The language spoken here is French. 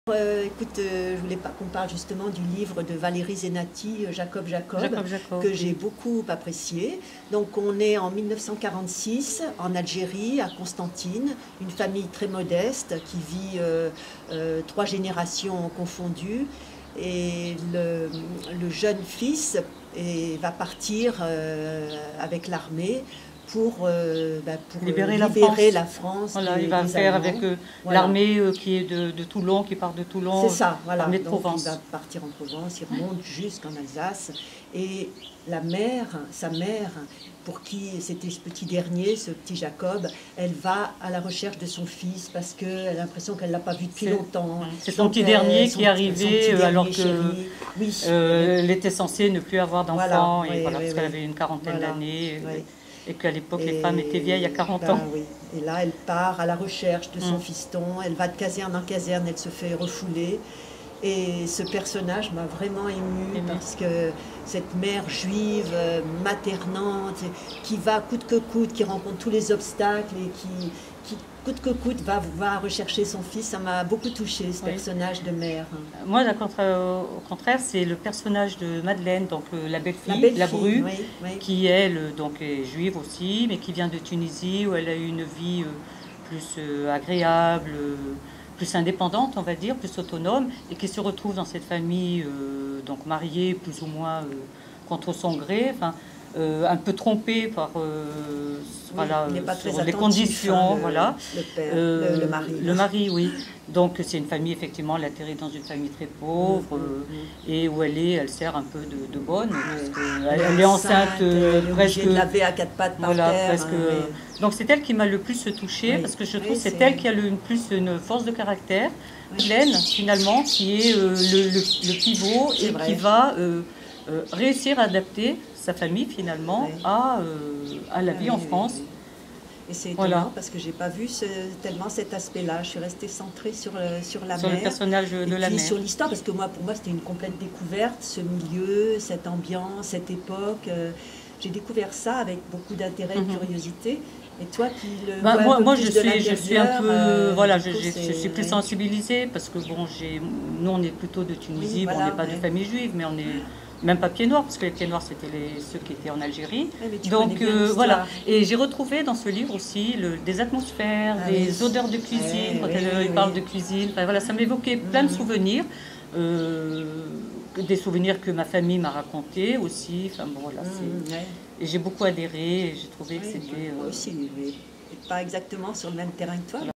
Écoute, je voulais pas qu'on parle justement du livre de Valérie Zenati, Jacob, Jacob, que j'ai oui. beaucoup apprécié. Donc on est en 1946 en Algérie, à Constantine, une famille très modeste qui vit 3 générations confondues. Et le jeune fils va partir avec l'armée pour Libérer la libérer France. la France Voilà, il va des faire avec Allemands. Voilà. l'armée qui est de Toulon, qui part de C'est Toulon, ça, voilà. l'armée de Donc il va Provence. partir en Provence, il remonte jusqu'en Alsace. Et la mère, sa mère, pour qui c'était ce petit dernier, ce petit Jacob, elle va à la recherche de son fils parce qu'elle a l'impression qu'elle ne l'a pas vu depuis longtemps. C'est son Donc, petit dernier son qui est arrivé petit alors dernier que chéri. Oui. elle était censée ne plus avoir Voilà, d'enfants, oui, voilà, oui, parce qu'elle oui. avait une quarantaine Voilà, d'années, oui. et qu'à l'époque les Et femmes étaient vieilles à 40 ben ans. oui. Et là, elle part à la recherche de son fiston. Elle va de caserne en caserne, elle se fait refouler. Et ce personnage m'a vraiment émue parce que cette mère juive, maternante, qui va coûte que coûte, qui rencontre tous les obstacles et qui coûte que coûte va rechercher son fils, ça m'a beaucoup touchée, ce personnage de mère. Moi, au contraire, c'est le personnage de Madeleine, donc la belle-fille, la bru, oui, oui. qui elle donc est juive aussi, mais qui vient de Tunisie, où elle a eu une vie plus agréable, plus indépendante, on va dire, plus autonome, et qui se retrouve dans cette famille donc mariée plus ou moins contre son gré, enfin, un peu trompée par voilà, sur les conditions, voilà. Le père, le mari. Le mari, oui. Donc c'est une famille, effectivement, elle atterrit dans une famille très pauvre, et où elle sert un peu de bonne, parce qu'elle est enceinte presque... de laver à 4 pattes par terre. Presque, donc c'est elle qui m'a le plus touchée, parce que je trouve que c'est elle qui a le plus une force de caractère. Hélène, finalement, qui est le pivot et qui va réussir à adapter sa famille, finalement, à la vie en France. Et c'est étonnant parce que j'ai pas vu tellement cet aspect-là. Je suis restée centrée sur la mère. Sur le personnage de la mère. Sur l'histoire, parce que pour moi, c'était une complète découverte, ce milieu, cette ambiance, cette époque. J'ai découvert ça avec beaucoup d'intérêt et de curiosité. Et toi qui le vois un peu moi plus je suis un peu voilà, je suis plus oui. sensibilisée parce que bon, nous on est plutôt de Tunisie, Oui, bon, on n'est pas de famille juive, mais on est même pas pieds noirs, parce que les pieds noirs c'était ceux qui étaient en Algérie. Donc voilà, et j'ai retrouvé dans ce livre aussi des atmosphères, des odeurs de cuisine, quand elle parle de cuisine, enfin, voilà, ça m'évoquait plein de souvenirs. Des souvenirs que ma famille m'a racontés aussi, enfin bon voilà, et j'ai beaucoup adhéré, et j'ai trouvé que c'était... Moi aussi, mais pas exactement sur le même terrain que toi.